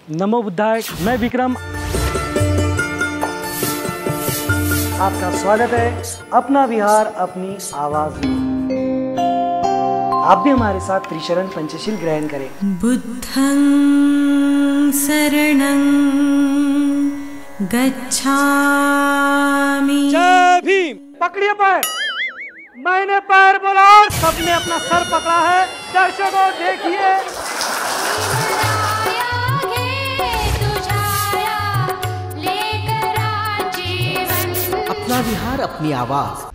नमो बुद्धाय। मैं विक्रम, आपका स्वागत है अपना विहार अपनी आवाज में। आप भी हमारे साथ त्रिशरण पंचशील ग्रहण करें। बुद्धं शरणं गच्छामि। जय भीम। पकड़िए पैर। मैंने पैर बोला और सबने अपना सर पकड़ा है। दर्शकों देखिए, अपना विहार अपनी आवाज।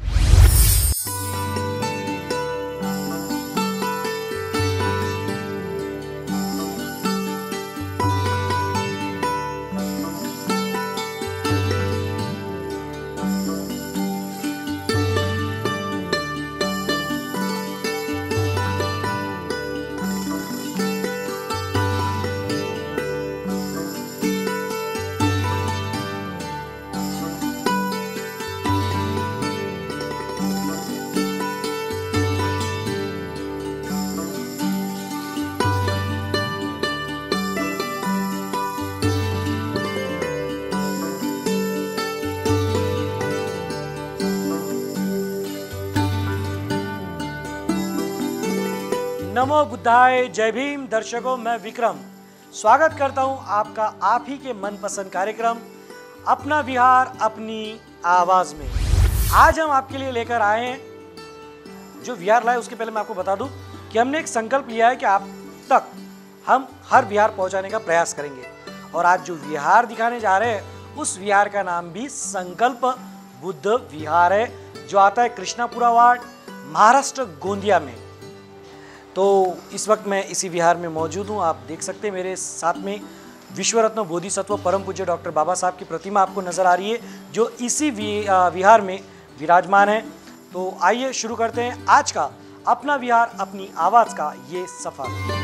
नमो बुद्धाय। जय भीम। दर्शकों, मैं विक्रम स्वागत करता हूं आपका आप ही के मनपसंद कार्यक्रम अपना विहार अपनी आवाज में। आज हम आपके लिए लेकर आए हैं, जो विहार लाए उसके पहले मैं आपको बता दूं कि हमने एक संकल्प लिया है कि आप तक हम हर विहार पहुंचाने का प्रयास करेंगे। और आज जो विहार दिखाने जा रहे हैं उस विहार का नाम भी संकल्प बुद्ध विहार है, जो आता है कृष्णापुरा वार्ड, महाराष्ट्र, गोंदिया में। तो इस वक्त मैं इसी विहार में मौजूद हूँ। आप देख सकते हैं मेरे साथ में विश्वरत्न बोधिसत्व परम पूज्य डॉक्टर बाबा साहब की प्रतिमा आपको नजर आ रही है, जो इसी विहार में विराजमान है। तो आइए शुरू करते हैं आज का अपना विहार अपनी आवाज का ये सफर।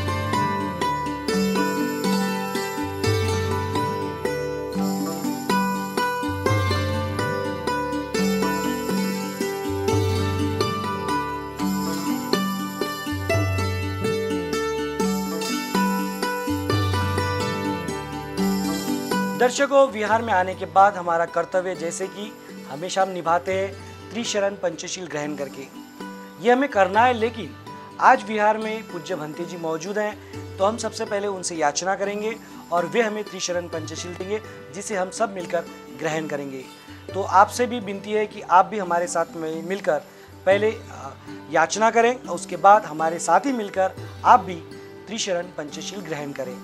दर्शकों, विहार में आने के बाद हमारा कर्तव्य, जैसे कि हमेशा हम निभाते हैं, त्रिशरण पंचशील ग्रहण करके ये हमें करना है। लेकिन आज विहार में पूज्य भंते जी मौजूद हैं, तो हम सबसे पहले उनसे याचना करेंगे और वे हमें त्रिशरण पंचशील देंगे, जिसे हम सब मिलकर ग्रहण करेंगे। तो आपसे भी विनती है कि आप भी हमारे साथ में मिलकर पहले याचना करें और उसके बाद हमारे साथ ही मिलकर आप भी त्रिशरण पंचशील ग्रहण करें।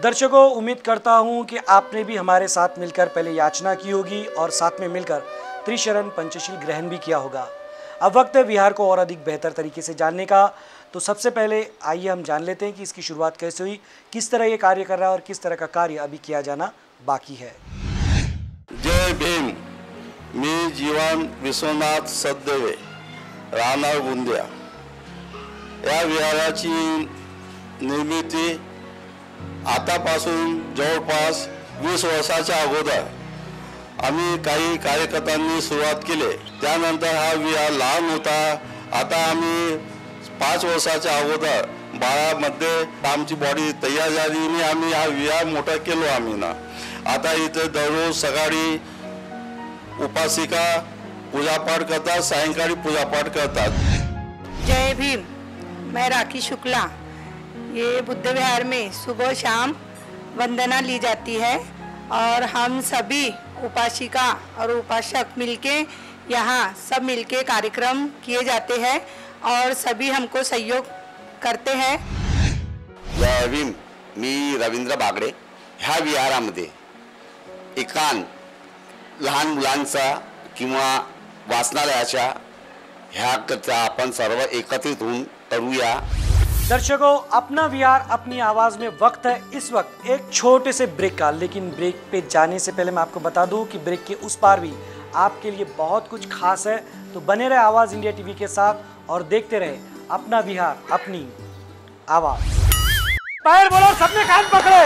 दर्शकों, उम्मीद करता हूं कि आपने भी हमारे साथ मिलकर पहले याचना की होगी और साथ में मिलकर त्रिशरण पंचशील ग्रहण भी किया होगा। अब वक्त है विहार को और अधिक बेहतर तरीके से जानने का। तो सबसे पहले आइए हम जान लेते हैं कि इसकी शुरुआत कैसे हुई, किस तरह ये कार्य कर रहा है और किस तरह का कार्य अभी किया जाना बाकी है। जय भीम। मी जीवन विश्वनाथ सददेवे, राहणार गोंदिया। या विहाराची निर्मिती आतापासून जवळपास 20 वर्षाच्या अगोदर आम्ही काही कार्यकर्त्यांनी सुरुवात केली। त्यानंतर हा विहार लहान होता। आता आम्ही 5 वर्षाच्या अगोदर 12 मध्ये आमची बॉडी तयार झाली आणि आम्ही हा विहार मोठा केलो आम्ही ना। आता इथे दररोज सकाळी उपासिका पूजापाठ करतात, सायंकाळी पूजापाठ करतात। जय भीम। मैं राखी शुक्ला। ये बुद्ध विहार में सुबह शाम वंदना ली जाती है और हम सभी उपासिका और उपासक मिलके यहाँ सब मिलके कार्यक्रम किए जाते हैं और सभी हमको सहयोग करते हैं। जय भीम। मी रवींद्र बागडे। ह्या विहारामध्ये एकांत लहान मुलांचा किंवा वाचनालयाच्या ह्या कथा आपण सर्व एकत्रित होऊन करूया। दर्शकों, अपना विहार अपनी आवाज में वक्त है इस वक्त एक छोटे से ब्रेक का। लेकिन ब्रेक पे जाने से पहले मैं आपको बता दूं कि ब्रेक के उस पार भी आपके लिए बहुत कुछ खास है। तो बने रहे आवाज इंडिया टीवी के साथ और देखते रहे अपना विहार अपनी आवाज। पैर बोलो, सबने कान पकड़े।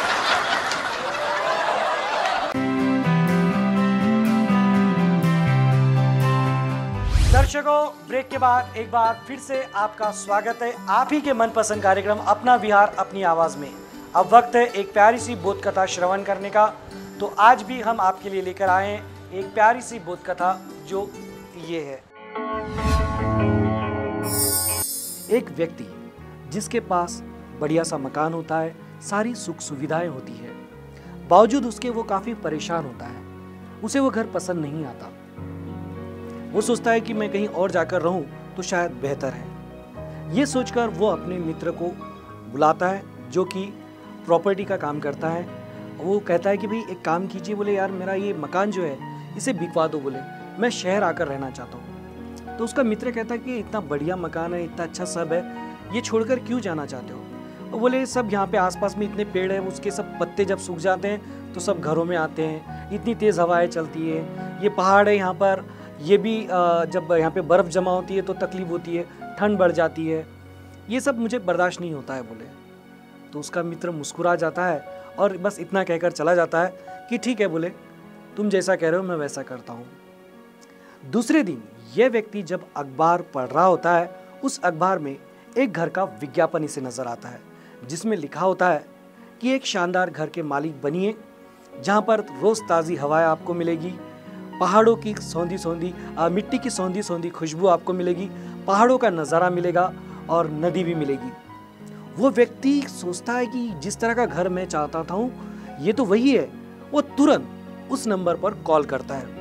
दर्शकों, ब्रेक के बाद एक बार फिर से आपका स्वागत है आप ही के मनपसंद कार्यक्रम अपना विहार अपनी आवाज में। अब वक्त है एक प्यारी सी बोध कथा श्रवण करने का। तो आज भी हम आपके लिए लेकर आए हैं एक प्यारी सी बोध कथा जो ये है। एक व्यक्ति जिसके पास बढ़िया सा मकान होता है, सारी सुख सुविधाएं होती है, बावजूद उसके वो काफी परेशान होता है। उसे वो घर पसंद नहीं आता। वो सोचता है कि मैं कहीं और जाकर रहूं तो शायद बेहतर है। ये सोचकर वो अपने मित्र को बुलाता है जो कि प्रॉपर्टी का काम करता है। वो कहता है कि भाई एक काम कीजिए, बोले यार मेरा ये मकान जो है इसे बिकवा दो, बोले मैं शहर आकर रहना चाहता हूँ। तो उसका मित्र कहता है कि इतना बढ़िया मकान है, इतना अच्छा सब है, ये छोड़कर क्यों जाना चाहते हो? वो बोले सब यहाँ पे आसपास में इतने पेड़ हैं, उसके सब पत्ते जब सूख जाते हैं तो सब घरों में आते हैं, इतनी तेज़ हवाएं चलती है, ये पहाड़ है यहाँ पर, ये भी जब यहाँ पे बर्फ़ जमा होती है तो तकलीफ होती है, ठंड बढ़ जाती है, ये सब मुझे बर्दाश्त नहीं होता है बोले। तो उसका मित्र मुस्कुरा जाता है और बस इतना कहकर चला जाता है कि ठीक है बोले, तुम जैसा कह रहे हो मैं वैसा करता हूँ। दूसरे दिन यह व्यक्ति जब अखबार पढ़ रहा होता है, उस अखबार में एक घर का विज्ञापन इसे नज़र आता है जिसमें लिखा होता है कि एक शानदार घर के मालिक बनिए जहाँ पर रोज़ ताज़ी हवाएं आपको मिलेगी, पहाड़ों की सौंधी सौंधी मिट्टी की सौंधी सौंधी खुशबू आपको मिलेगी, पहाड़ों का नज़ारा मिलेगा और नदी भी मिलेगी। वो व्यक्ति सोचता है कि जिस तरह का घर मैं चाहता था ये तो वही है। वो तुरंत उस नंबर पर कॉल करता है।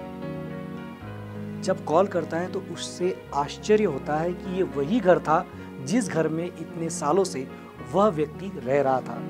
जब कॉल करता है तो उससे आश्चर्य होता है कि ये वही घर था जिस घर में इतने सालों से वह व्यक्ति रह रहा था।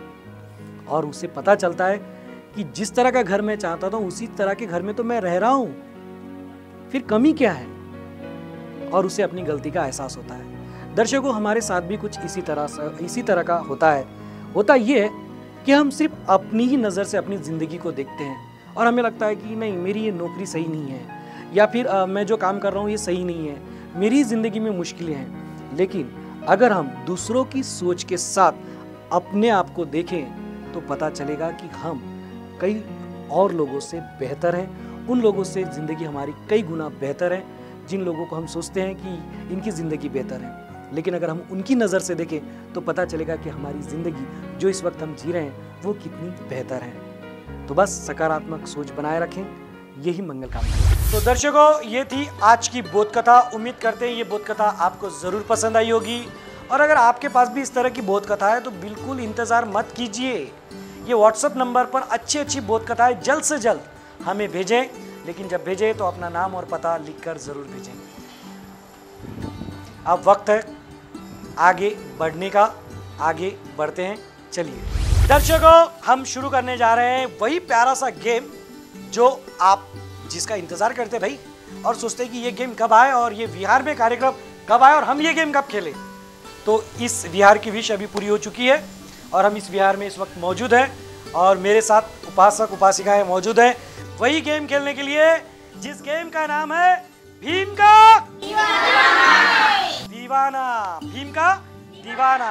और उसे पता चलता है कि जिस तरह का घर मैं चाहता था उसी तरह के घर में तो मैं रह रहा हूं, फिर कमी क्या है? और उसे अपनी गलती का एहसास होता है। दर्शकों, हमारे साथ भी कुछ इसी तरह का होता है। होता ये है कि हम सिर्फ अपनी ही नज़र से अपनी ज़िंदगी को देखते हैं और हमें लगता है कि नहीं, मेरी ये नौकरी सही नहीं है, या फिर मैं जो काम कर रहा हूँ ये सही नहीं है, मेरी ज़िंदगी में मुश्किलें हैं। लेकिन अगर हम दूसरों की सोच के साथ अपने आप को देखें तो पता चलेगा कि हम कई और लोगों से बेहतर हैं। उन लोगों से ज़िंदगी हमारी कई गुना बेहतर है जिन लोगों को हम सोचते हैं कि इनकी ज़िंदगी बेहतर है। लेकिन अगर हम उनकी नज़र से देखें तो पता चलेगा कि हमारी ज़िंदगी जो इस वक्त हम जी रहे हैं वो कितनी बेहतर है। तो बस सकारात्मक सोच बनाए रखें, यही मंगल कामना है। तो दर्शकों, ये थी आज की बोध कथा। उम्मीद करते हैं ये बोध कथा आपको ज़रूर पसंद आई होगी। और अगर आपके पास भी इस तरह की बोध कथा है तो बिल्कुल इंतज़ार मत कीजिए। ये व्हाट्सएप नंबर पर अच्छी बोध कथाएं जल्द से जल्द हमें भेजें। लेकिन जब भेजें तो अपना नाम और पता लिखकर ज़रूर भेजें। अब वक्त है आगे बढ़ने का। आगे बढ़ते हैं, चलिए। दर्शकों, हम शुरू करने जा रहे हैं वही प्यारा सा गेम जो आप जिसका इंतजार करते भाई, और सोचते कि ये गेम कब आए और ये विहार में कार्यक्रम कब आए और हम ये गेम कब खेलें। तो इस विहार की विश अभी पूरी हो चुकी है और हम इस विहार में इस वक्त मौजूद हैं और मेरे साथ उपासक उपासिकाएं मौजूद हैं वही गेम खेलने के लिए जिस गेम का नाम है भीम का दीवाना। भीम का दीवाना।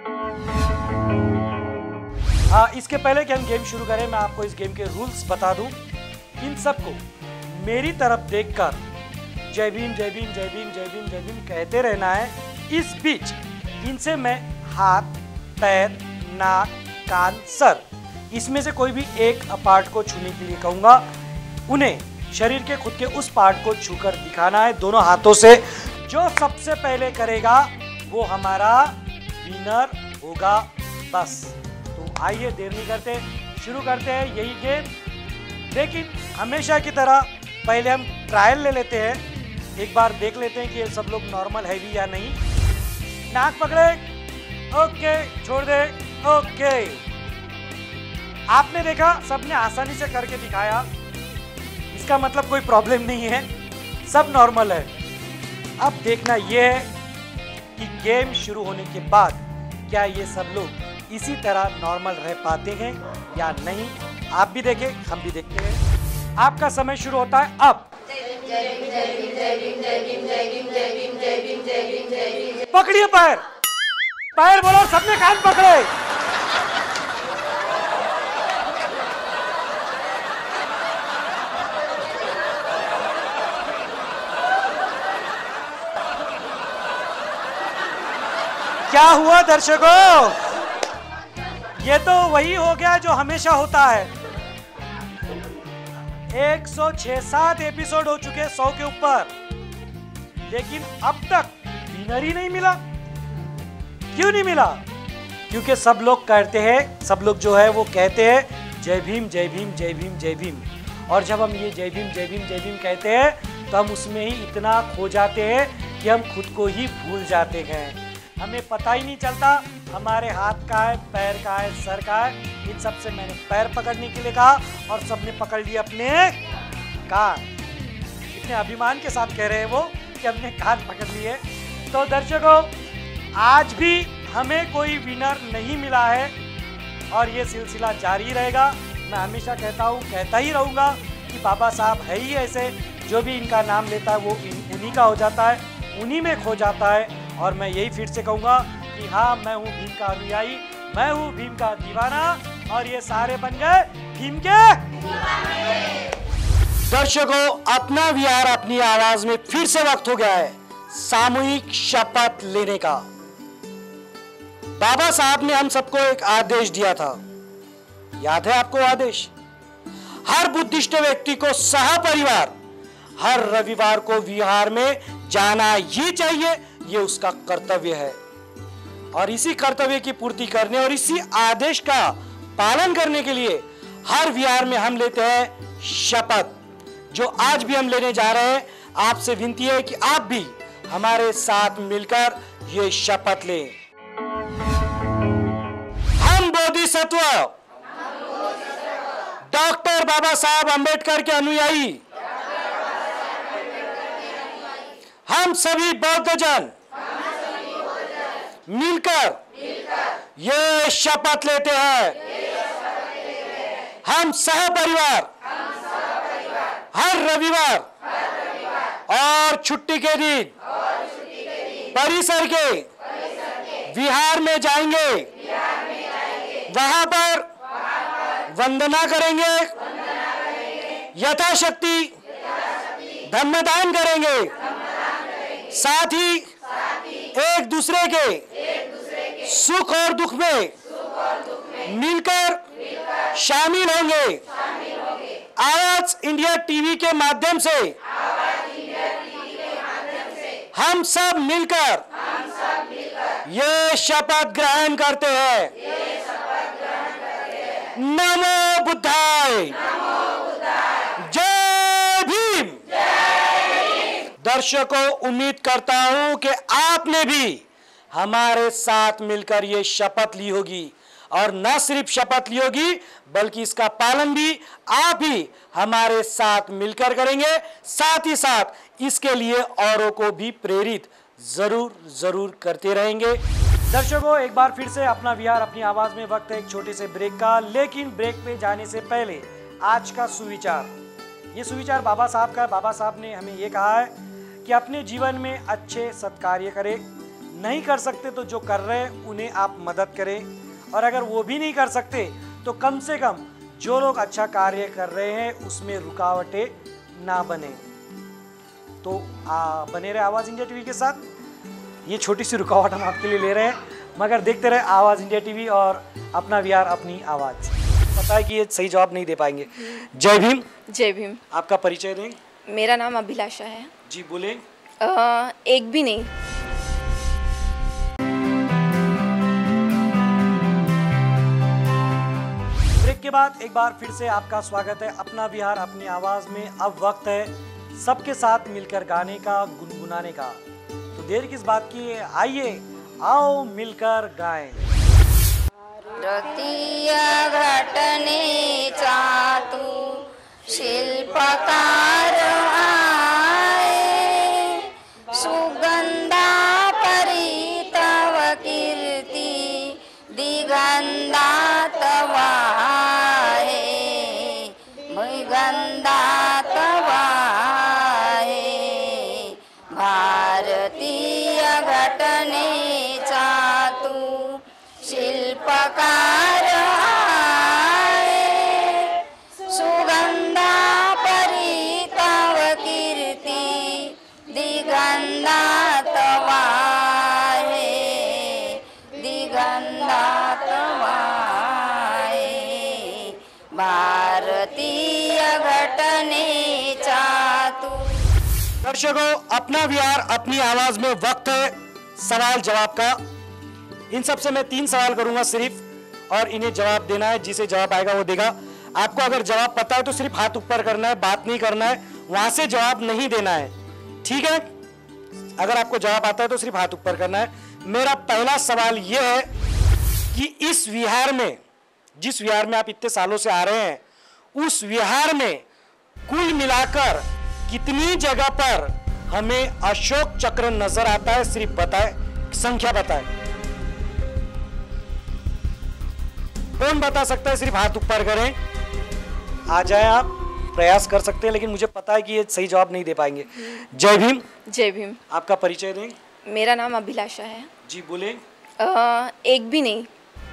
हाँ, इसके पहले कि हम गेम शुरू करें मैं आपको इस गेम के रूल्स बता दूं। इन सबको मेरी तरफ देखकर जय भीम जय भीम जय भीम जय भीम जय भीम कहते रहना है। इस बीच इनसे मैं हाथ, पैर, नाक, कान, सर इसमें से कोई भी एक पार्ट को छूने के लिए कहूंगा। उन्हें शरीर के खुद के उस पार्ट को छूकर दिखाना है दोनों हाथों से। जो सबसे पहले करेगा वो हमारा विनर होगा। बस तो आइए देर नहीं करते, शुरू करते हैं यही गेम। लेकिन हमेशा की तरह पहले हम ट्रायल ले लेते हैं, एक बार देख लेते हैं कि ये सब लोग नॉर्मल है भी या नहीं। नाक पकड़े, ओके, छोड़ दे, ओके। आपने देखा सबने आसानी से करके दिखाया, इसका मतलब कोई प्रॉब्लम नहीं है, सब नॉर्मल है। अब देखना यह है कि गेम शुरू होने के बाद क्या ये सब लोग इसी तरह नॉर्मल रह पाते हैं या नहीं। आप भी देखें, हम भी देखते हैं। आपका समय शुरू होता है अब। पकड़िए पैर, पैर बोलो, सबने कान पकड़े। क्या हुआ दर्शकों? ये तो वही हो गया जो हमेशा होता है। 106-7 एपिसोड हो चुके हैं 100 के ऊपर, लेकिन अब तक विनर ही नहीं मिला। क्यों नहीं मिला? क्योंकि सब लोग कहते हैं, सब लोग जो है वो कहते हैं जय भीम जय भीम जय भीम जय भीम। और जब हम ये जय भीम जय भीम जय भीम कहते हैं तो हम उसमें ही इतना खो जाते हैं कि हम खुद को ही भूल जाते हैं। हमें पता ही नहीं चलता हमारे हाथ का है, पैर का है, सर का है। इन सब से मैंने पैर पकड़ने के लिए कहा और सबने पकड़ लिए अपने कान। इतने अभिमान के साथ कह रहे हैं वो कि हमने कान पकड़ लिए। तो दर्शकों, आज भी हमें कोई विनर नहीं मिला है और ये सिलसिला जारी रहेगा। मैं हमेशा कहता हूँ, कहता ही रहूँगा कि बाबा साहब है ही ऐसे, जो भी इनका नाम लेता है वो उन्हीं का हो जाता है, उन्हीं में खो जाता है। और मैं यही फिर से कहूँगा कि हाँ, मैं हूँ भीम का अनुयायी, मैं हूँ भीम का दीवाना और ये सारे बन गए भीम के दीवाने। दर्शकों, अपना विहार अपनी आवाज में फिर से वक्त हो गया है सामूहिक शपथ लेने का। बाबा साहब ने हम सबको एक आदेश दिया था, याद है आपको आदेश? हर बुद्धिस्ट व्यक्ति को सह परिवार हर रविवार को विहार में जाना ही चाहिए, ये उसका कर्तव्य है। और इसी कर्तव्य की पूर्ति करने और इसी आदेश का पालन करने के लिए हर विहार में हम लेते हैं शपथ, जो आज भी हम लेने जा रहे हैं। आपसे विनती है कि आप भी हमारे साथ मिलकर ये शपथ लें। हम बोधिसत्व डॉक्टर बाबा साहब अंबेडकर के अनुयायी, हम सभी बौद्धजन मिलकर ये शपथ लेते हैं, हम सह परिवार हर रविवार और छुट्टी के दिन परिसर के विहार में जाएंगे, वहां पर वंदना करेंगे, यथाशक्ति धम्मदान करेंगे, साथ ही एक दूसरे के सुख और दुख में मिलकर शामिल होंगे। आवाज इंडिया टीवी के माध्यम से हम सब मिलकर ये शपथ ग्रहण करते हैं। नमो बुद्धाय, जय भीम। दर्शकों, उम्मीद करता हूं कि आपने भी हमारे साथ मिलकर ये शपथ ली होगी और न सिर्फ शपथ लियोगी बल्कि इसका पालन भी आप ही हमारे साथ मिलकर करेंगे। साथ ही साथ इसके लिए औरों को भी प्रेरित जरूर करते रहेंगे। दर्शकों, एक बार फिर से अपना विहार अपनी आवाज में वक्त है एक छोटे से ब्रेक का। लेकिन ब्रेक पे जाने से पहले आज का सुविचार, ये सुविचार बाबा साहब का है। बाबा साहब ने हमें ये कहा है कि अपने जीवन में अच्छे सत्कार्य करें, नहीं कर सकते तो जो कर रहे हैं उन्हें आप मदद करें, और अगर वो भी नहीं कर सकते तो कम से कम जो लोग अच्छा कार्य कर रहे हैं उसमें रुकावटें ना बने। तो बने रहे आवाज़ इंडिया टीवी के साथ। ये छोटी सी रुकावट हम आपके लिए ले रहे हैं, मगर देखते रहे आवाज़ इंडिया टीवी और अपना विहार अपनी आवाज़। पता है कि ये सही जवाब नहीं दे पाएंगे। जय भीम। जय भीम। आपका परिचय दें। मेरा नाम अभिलाषा है। जी बोले। एक भी नहीं। ब्रेक के बाद एक बार फिर से आपका स्वागत है अपना विहार अपनी आवाज में। अब वक्त है सबके साथ मिलकर गाने का, गुनगुनाने का। तो देर किस बात की, आइए आओ मिलकर गाएं। भारतीय घटनेचा तू शिल्पकार आहे, सुगंधा परितव कीर्ती दिगंधात वाहे, मृगंधात वाहे। भारतीय घटनेचा तू शिल्पकार आहे, सुगंधा परितव कीर्ती दिगंधात वाहे, दिगंधात वाहे। भारतीय घटनेचा तू। दर्शकों, अपना विहार अपनी आवाज में वक्त है सवाल जवाब का। इन सब से मैं 3 सवाल करूंगा सिर्फ, और इन्हें जवाब देना है। जिसे जवाब आएगा वो देगा। आपको अगर जवाब पता है तो सिर्फ हाथ ऊपर करना है, बात नहीं करना है, वहां से जवाब नहीं देना है, ठीक है? अगर आपको जवाब आता है तो सिर्फ हाथ ऊपर करना है। मेरा पहला सवाल यह है कि इस विहार में, जिस विहार में आप इतने सालों से आ रहे हैं, उस विहार में कुल मिलाकर कितनी जगह पर हमें अशोक चक्र नजर आता है? सिर्फ बताए, संख्या बताए। कौन बता सकता है? सिर्फ हाथ ऊपर करें। आ जाए, आप प्रयास कर सकते हैं, लेकिन मुझे पता है कि ये सही जवाब नहीं दे पाएंगे। जय भीम। जय भीम। आपका परिचय दें। मेरा नाम अभिलाषा है। जी बोले। एक भी नहीं।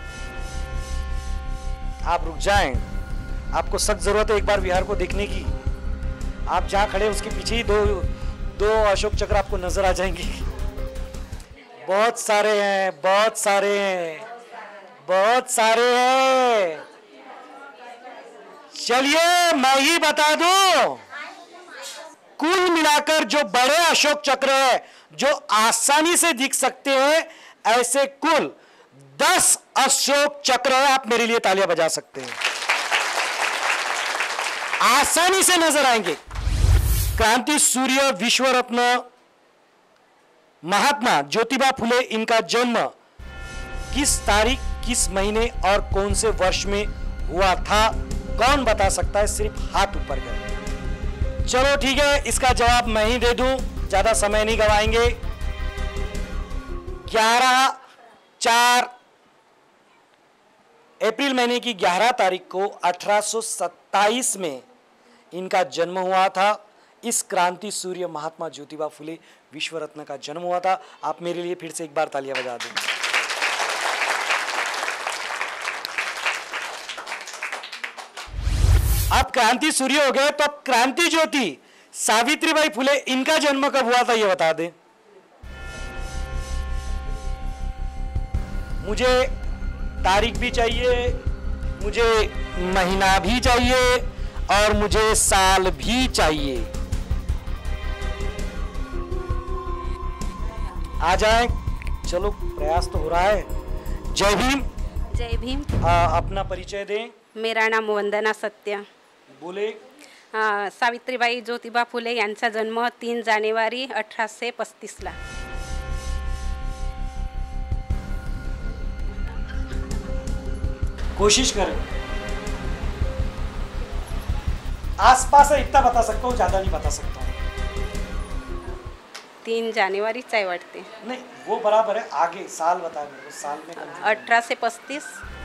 आप रुक जाएं, आपको सख्त जरूरत है एक बार विहार को देखने की। आप जहां खड़े उसके पीछे ही दो अशोक चक्र आपको नजर आ जाएंगे। बहुत सारे हैं, बहुत सारे हैं, बहुत सारे हैं। चलिए मैं ही बता दूं, कुल मिलाकर जो बड़े अशोक चक्र है जो आसानी से दिख सकते हैं, ऐसे कुल 10 अशोक चक्र है। आप मेरे लिए तालियां बजा सकते हैं, आसानी से नजर आएंगे। क्रांति सूर्य विश्व रत्न महात्मा ज्योतिबा फुले, इनका जन्म किस तारीख, किस महीने और कौन से वर्ष में हुआ था? कौन बता सकता है? सिर्फ हाथ ऊपर करें। चलो ठीक है, इसका जवाब मैं ही दे दूं, ज्यादा समय नहीं गवाएंगे। 4 अप्रैल महीने की 11 तारीख को 1827 में इनका जन्म हुआ था। इस क्रांति सूर्य महात्मा ज्योतिबा फुले विश्व रत्न का जन्म हुआ था। आप मेरे लिए फिर से एक बार तालियां बजा दें। आप क्रांति सूर्य हो गए, तो अब क्रांति ज्योति सावित्रीबाई फुले, इनका जन्म कब हुआ था ये बता दें। मुझे तारीख भी चाहिए, मुझे महीना भी चाहिए और मुझे साल भी चाहिए। आ जाए, चलो प्रयास तो हो रहा है। जय भीम। जय भीम। अपना परिचय दें। मेरा नाम वंदना सत्य। बोले। सावित्रीबाई ज्योतिबा फुले यांचा जन्म 3 जानेवारी 1835ला। कोशिश करें। आसपास है इतना बता सकता हूँ, ज़्यादा नहीं बता सकता हूँ। 3 जानेवारीच आहे वाटते। नहीं वो बराबर है, आगे साल बताए मेरे को, साल में confuse 1835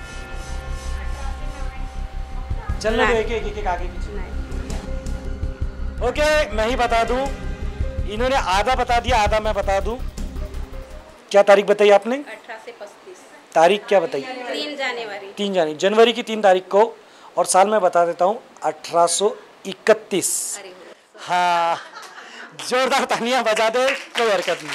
चलने दो, नहीं। एक आगे पीछे। नाही। ओके मैं ही बता दूं, इन्होंने आधा बता दिया, आधा मैं बता दूं। क्या तारीख बताई आपने? 1835 तारीख क्या बताई? 3 जानेवारी। 3 जनवरी की 3 तारीख को, और साल में बता देता हूँ 1831। हाँ जोरदार तालियां बजा दे, कोई हरकत नहीं।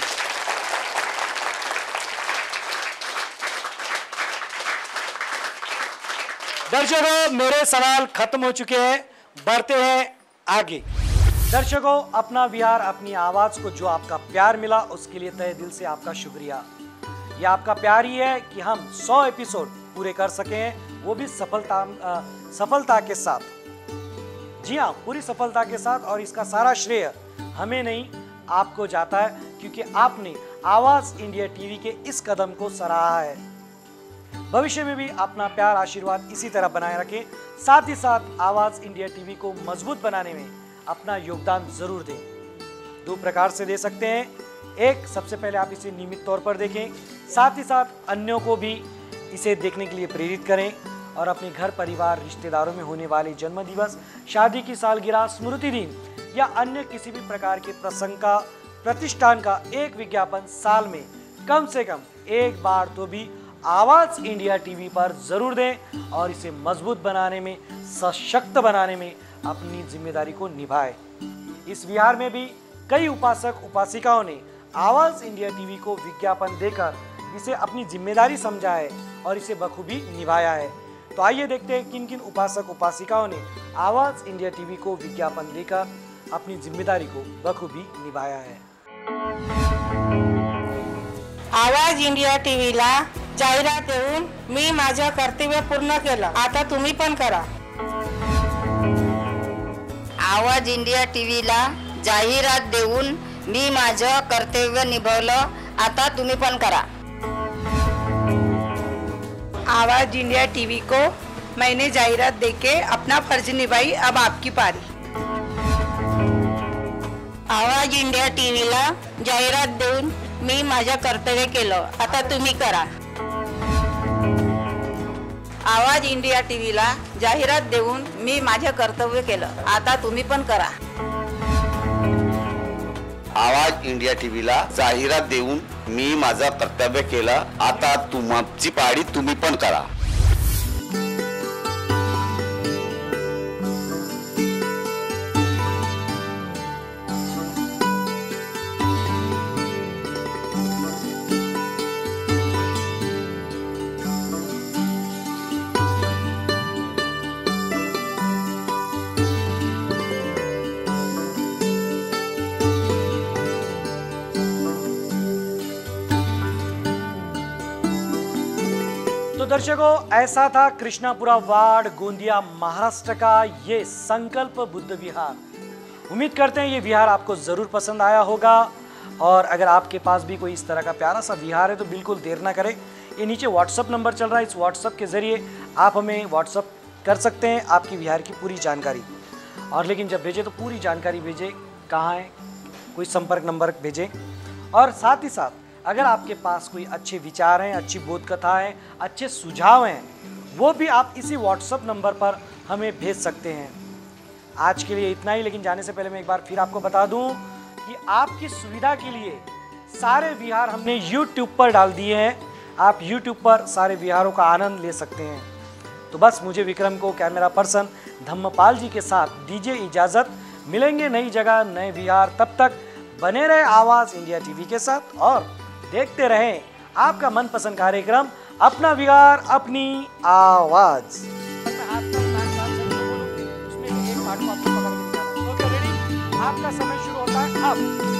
दर्शकों मेरे सवाल खत्म हो चुके हैं, बढ़ते हैं आगे। दर्शकों अपना विहार अपनी आवाज को जो आपका प्यार मिला उसके लिए तहे दिल से आपका शुक्रिया। ये आपका प्यार ही है कि हम 100 एपिसोड पूरे कर सके हैं, वो भी सफलता के साथ। जी हाँ, पूरी सफलता के साथ, और इसका सारा श्रेय हमें नहीं आपको जाता है, क्योंकि आपने आवाज इंडिया टीवी के इस कदम को सराहा है। भविष्य में भी अपना प्यार आशीर्वाद इसी तरह बनाए रखें, साथ ही साथ आवाज इंडिया टीवी को मजबूत बनाने में अपना योगदान जरूर दें। 2 प्रकार से दे सकते हैं। एक, सबसे पहले आप इसे नियमित तौर पर देखें, साथ ही साथ अन्यों को भी इसे देखने के लिए प्रेरित करें, और अपने घर परिवार रिश्तेदारों में होने वाले जन्म दिवस, शादी की सालगिरह, स्मृति दिन या अन्य किसी भी प्रकार के प्रसंग का, प्रतिष्ठान का एक विज्ञापन साल में कम से कम एक बार तो भी आवाज इंडिया टीवी पर जरूर दें, और इसे मजबूत बनाने में, सशक्त बनाने में अपनी जिम्मेदारी को निभाएं। इस विहार में भी कई उपासक उपासिकाओं ने आवाज इंडिया टीवी को विज्ञापन देकर इसे अपनी जिम्मेदारी समझा है और इसे बखूबी निभाया है। तो आइए देखते हैं किन किन उपासक उपासिकाओं ने आवाज इंडिया टीवी को विज्ञापन देकर अपनी जिम्मेदारी को बखूबी निभाया है। आवाज इंडिया टीव्हीला जाहिरात देऊन मी माझं कर्तव्य पूर्ण केलं, आता तुम्ही पण करा। आवाज इंडिया टीव्हीला जाहिरात देऊन मी माझं कर्तव्य निभावलं, आता तुम्ही पण करा। आवाज इंडिया टीवी को मैंने जाहिरात देके अपना फर्ज निभाई, अब आपकी पारी। आवाज इंडिया टीव्हीला जाहिरात देऊन मी माझं कर्तव्य केलं, आता तुम्ही करा। आवाज इंडिया टीव्हीला जाहिरात देऊन मी माझं कर्तव्य केलं, आता तुम्ही पण करा। आवाज इंडिया टीव्हीला जाहिरात देऊन मी माझं कर्तव्य केलं, आता तुमची पाळी तुम्ही पण करा। तो दर्शकों ऐसा था कृष्णापुरा वार्ड गोंदिया महाराष्ट्र का ये संकल्प बुद्ध विहार। उम्मीद करते हैं ये विहार आपको ज़रूर पसंद आया होगा, और अगर आपके पास भी कोई इस तरह का प्यारा सा विहार है तो बिल्कुल देर ना करें। ये नीचे व्हाट्सअप नंबर चल रहा है, इस व्हाट्सअप के ज़रिए आप हमें व्हाट्सअप कर सकते हैं आपकी विहार की पूरी जानकारी। और लेकिन जब भेजें तो पूरी जानकारी भेजें, कहाँ है, कोई संपर्क नंबर भेजें। और साथ ही साथ अगर आपके पास कोई अच्छे विचार हैं, अच्छी बोध कथा है, अच्छे सुझाव हैं, वो भी आप इसी व्हाट्सअप नंबर पर हमें भेज सकते हैं। आज के लिए इतना ही, लेकिन जाने से पहले मैं एक बार फिर आपको बता दूं कि आपकी सुविधा के लिए सारे विहार हमने यूट्यूब पर डाल दिए हैं। आप यूट्यूब पर सारे विहारों का आनंद ले सकते हैं। तो बस मुझे विक्रम को कैमरा पर्सन धम्मपाल जी के साथ दीजिए इजाज़त। मिलेंगे नई जगह, नए विहार। तब तक बने रहे आवाज़ इंडिया टीवी के साथ और देखते रहें आपका मनपसंद कार्यक्रम अपना विहार अपनी आवाज़। आपका समय शुरू होता है अब।